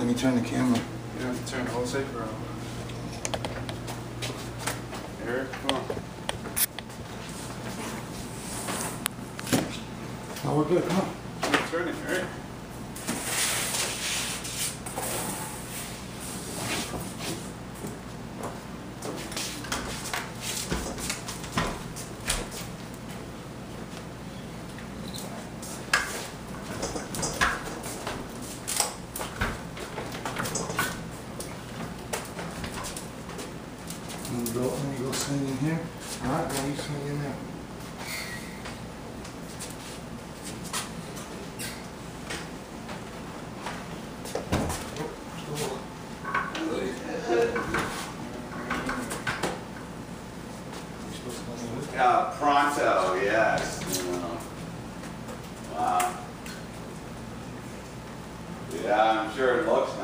me turn the camera. You have to turn the whole safer on. Eric, come on. No, we're good. Come on. Turn it, Eric. Let me go swing in here. All right, now you swing in there. Pronto, yes. Wow. Yeah, I'm sure it looks